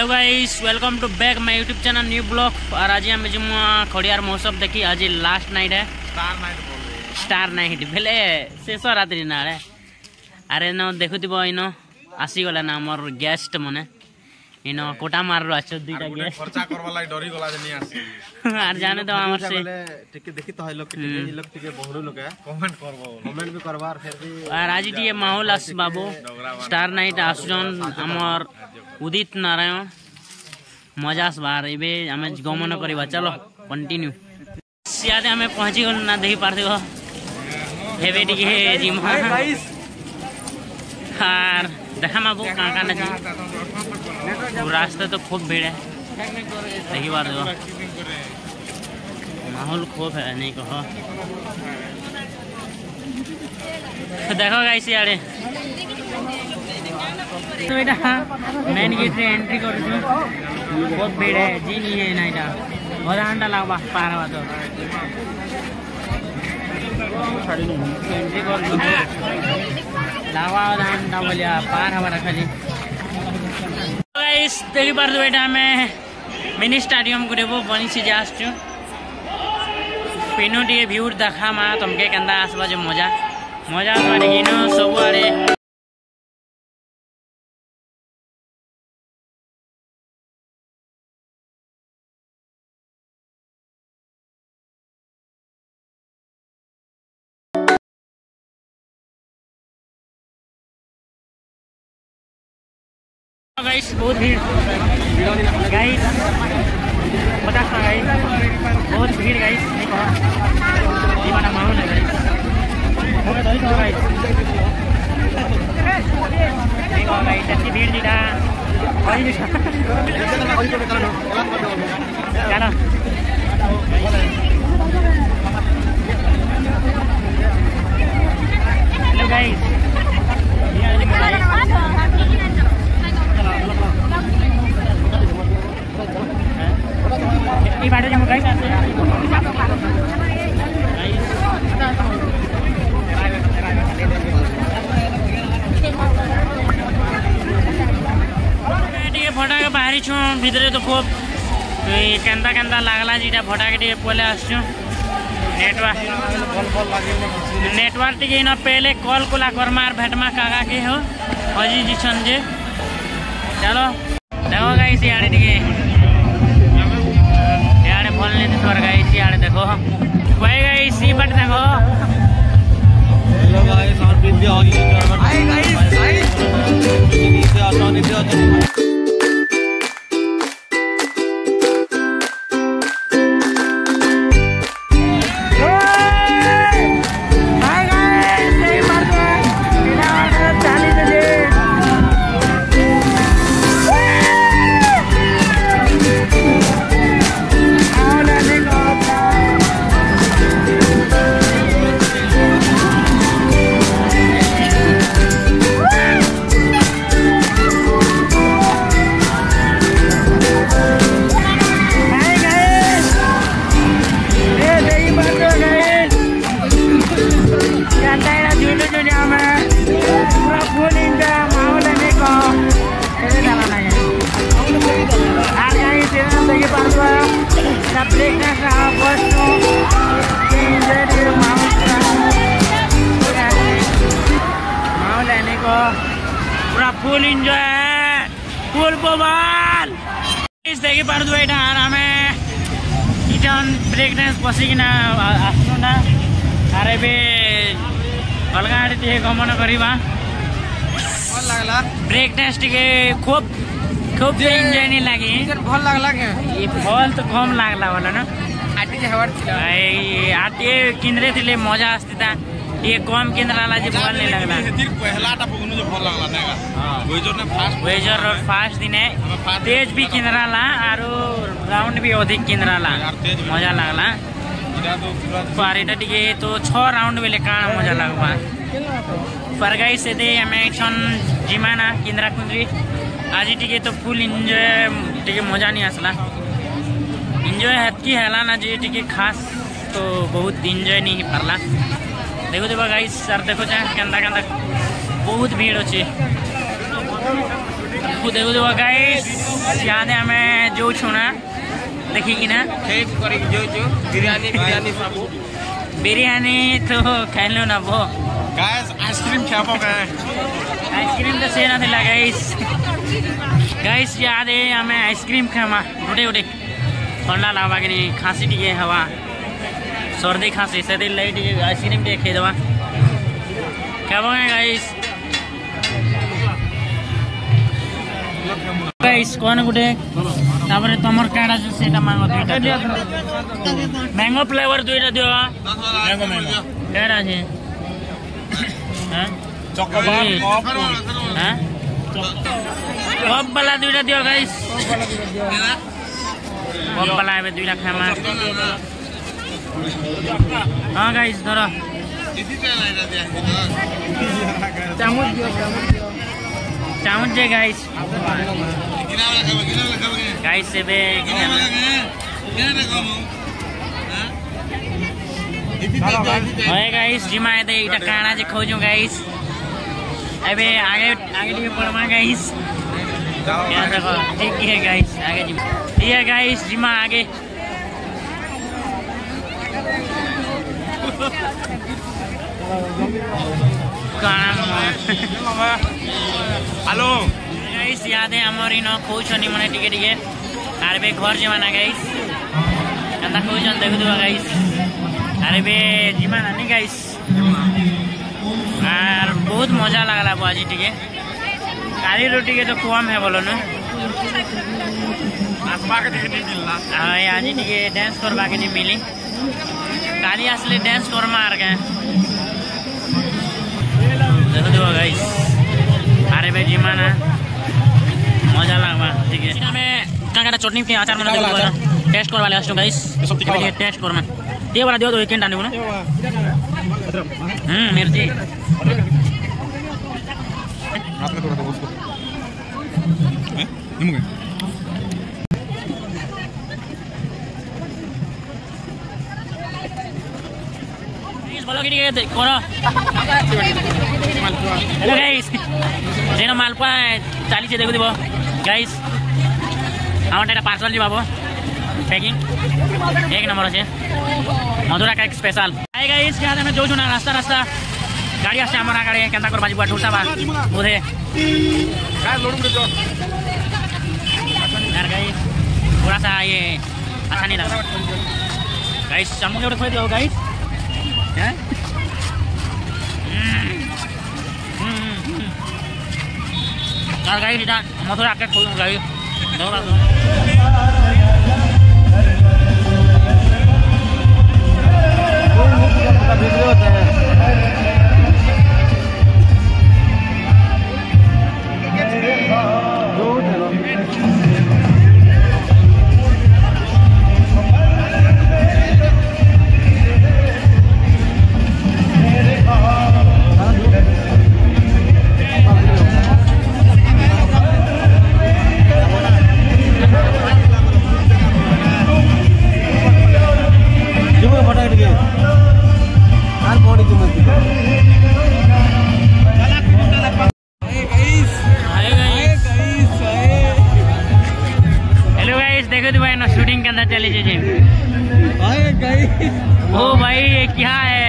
Hello guys, welcome to back my YouTube channel new blog. और आज हम खड़ियार महोत्सव देखी। आज लास्ट नाइट है, स्टार नाइट बेले शेष रात्रि ना अरे न देखुव इन आसीगला ना आमर गेस्ट मने इन कोटा मार आछ दुईटा गेस्ट खर्चा करवा लाई डरी गला जे नहीं आसी आर जाने तो हमर से टिके देखि तो लोग टिके बहुड़ लोग कमेंट भी करबार फिर भी। और आज टिके माहौल आस बाबू स्टार नाइट आसुजन हमर उदित नारायण मजास बार एबे हमें गमन करबा। चलो कंटिन्यू सियादे हमें पहुंची गल ना देखि पारथि हो हेबे टिके जिमा हार देखा माबू काका ना रास्ते तो खूब भीड़ है देखी बार दो माहौल खूब है नहीं कहो। देखो गाइस यारे तो बेटा मेन गेट रे एंट्री कर बहुत भीड़ है जी नहीं है ना इटा आधा घंटा लगवा पार हुआ तो एंट्री कर लावा आधा घंटा बोलिया पार हमारा खाली गाइस देखि पार बेटा हमें मिनी स्टेडियम को देबो बनी से जास्छु पिनो टिके व्यू देखा मा तुमके केंदा आसबा जे मजा मजा मारे हिनो सब आरे गाइस बहुत भीड़ गाइस 50 का गाइस बहुत भीड़ गाइस नहीं कहा दीवाना माहौल है गाइस नहीं कहा गाइस इतनी भीड़ दिखा चलो hello guys ini pada yang guys फटा के बाहरी छु भीतर तो खूब केंदा केंदा लागला जीटा फटा के पहले आसछु नेटवर्क टिके इन पहले कॉल कोला करमार भेटमा काका के हो अजी जी संजे। चलो देखो गाइस यार टिके बोल नहीं तो गाइस यार देखो भाई गाइस सी बट देखो हेलो गाइस और भी आ गई हाय गाइस नीचे आ नीचे पूरा फुल एंजॉय है फुल बवाल इस देखि पार दुईटा हमें इटन ब्रेक डांस बसिकिना आसु ना अरे बे अलगा आड़े टिके गमन करबा भल लागला ब्रेक डांस टिके खूब खूब एंजॉय नहीं लागी भल लागला के ये भल तो कम लागला वाला ना आटी जे हवर थिला ए आटी किनरे थिले मजा आस्तिता ये कम केंद्राला जे भल नहीं लागला पहलाटा पगनु जे भल लागला नेगा वेजर और फास्ट दिन है तेज भी केंद्राला और राउंड भी अधिक केंद्राला मजा लागला पारेटा टिके तो 6 राउंड बेले काण मजा लागबा पर गाइस से दे हमें छन जिमाना केंद्रा कुंद्री आज टिके तो फुल एंजॉय टिके मजा नहीं आसला एंजॉय हतकी हैला ना जे टिके खास तो बहुत एंजॉय नहीं पारला। देखो देखो गाइस सर देखो केंदा केंदा बहुत भीड़ अच्छे देखो देखो गाइस यादे हमें जो छुना देखी कि ना बिरयानी तो खाइलो ना वो गाइस आइसक्रीम खाबो गए आइसक्रीम तो से ना थिला गाइस यादे हमें आइसक्रीम खामा गोटे गोटे ठंडा लागबा कि खांसी टिके हवा सर्दी खांसी से लाइट आइसक्रीम टे खाई देवा खाबो गाइस गाइस कौन गुटे तापरे तमर काडा जो सेटा मांगो दुईटा मैंगो फ्लेवर दुईटा दियो मैंगो केडा छे हां चॉकलेट हां कप वाला दुईटा दियो गाइस कप वाला है दुईटा खामा हां गाइस धरो चामच दियो चामच दे गाइस गाइस से बे ओए गाइस जिमा दे इटा काना जे खोजू गाइस अबे आगे आगे टिके पड़मा गाइस क्या देखो ठीक है गाइस आगे जिमा ये गाइस जिमा आगे हेलो गाइस याद है हमर इन खोजनी मने टिके टिके अरे बे घर जमाना गाइस कंदा खोजन देखु दो गाइस अरे बे जिमाना नहीं गाइस और बहुत मजा लागला बाजी टिके काली रोटी के तो कम है बोलो ना नाचबा के टिके मिलला हां आज टिके डांस करबा के मिली काली असले डांस कर मार के देखो दो गाइस अरे बे जिमाना मजा लागबा ठीक है हमें काका चटनी के अचार बना देबो टेस्ट करवा ले आछो गाइस ये टेस्ट करना ये वाला दियो तो केन डाने को ना मिर्ची हाथ में थोड़ा तो उसको हैं निमुगे प्लीज बोलो कि करो हेलो गाइस जेनो मालपुआ 40 देखो दिबो गाइस আমার এটা পার্সেল দিবাবো पैकिंग एक नंबर আছে मधुरा का एक स्पेशल हाय गाइस क्या मैं जो ना रास्ता रास्ता गाड़ी आसे हमरा गाड़ी केंता कर बाजी ढूंढता बा बोधे काय लोड में जो यार गाइस थोड़ा सा ये अच्छा नहीं लगा गाइस सामने उठे दो गाइस हैं यार गाइस इधर मधुरा का खोल गाइस दो बार वीडियो होता है शूटिंग के अंदर चले जी ओ भाई ये क्या है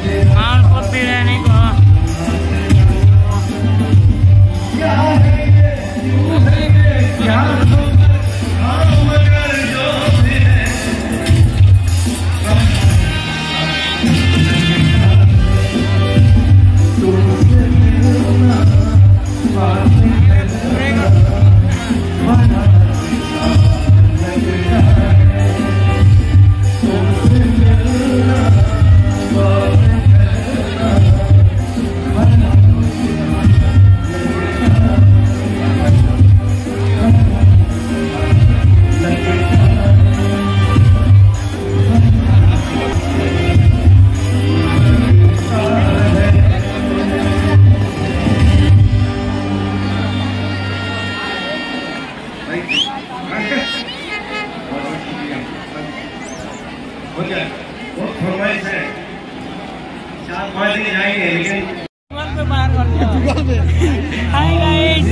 माहौल को बिरयानी को हाय गाइस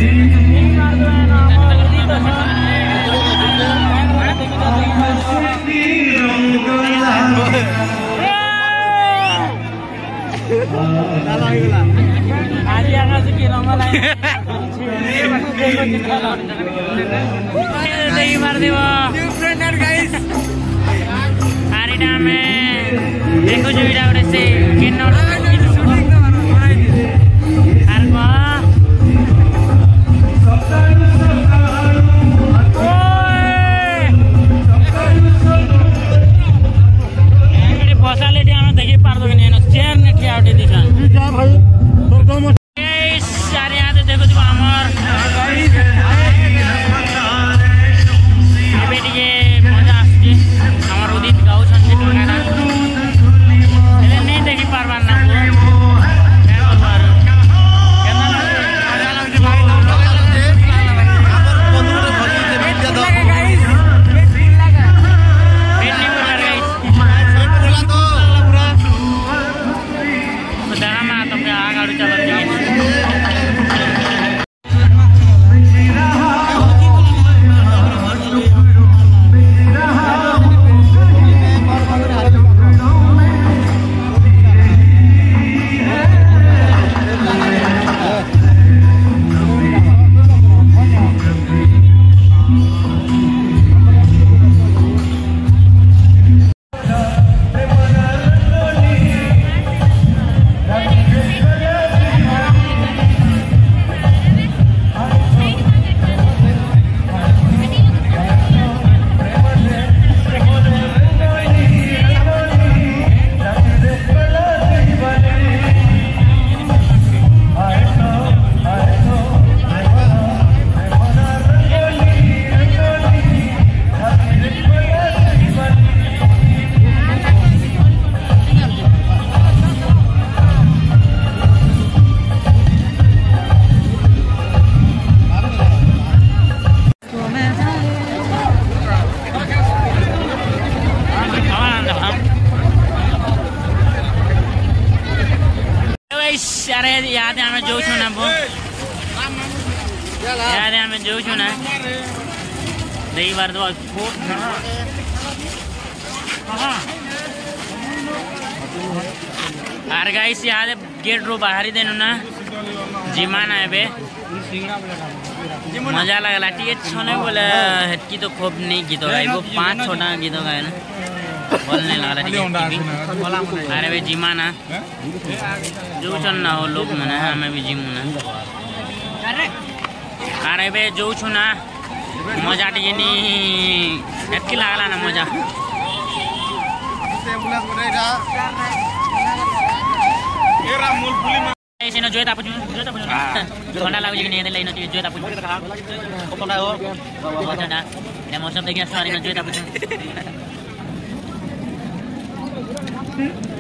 देखो जो वीडियो उड़े से किन्नौर बसा ले आना देखिए पार दो नहीं चेयर ने ठिया उठे दिखा भाई सारे यहाँ देखो जो हमार बेटिए मजा आसছে আমার উদিত গাউছন যে টুকানা এলে নেই দেখি পারবার না याद हमें जो छूना वो याद हमें जो छूना दही बार दो अरे गाइस याद गेट रो बाहर ही देनु ना जिमान है बे मजा लगला ठीक है छोने बोले हटकी तो खूब नहीं गीतों गाए वो 5 छोटा गीतों गाए ना बोलने लगा ठीक है अरे भाई जिमाना जो चलना हो लोग मना है हमें भी जिमुना अरे भाई जो छुना मजा टी नहीं हटकी लगला ना मजा ऐसे ना जोता पुछ ठंडा लागो कि नहीं ले न जोता पुछ को ठंडा हो ठंडा ले मौसम देखिए सारी न जोता पुछ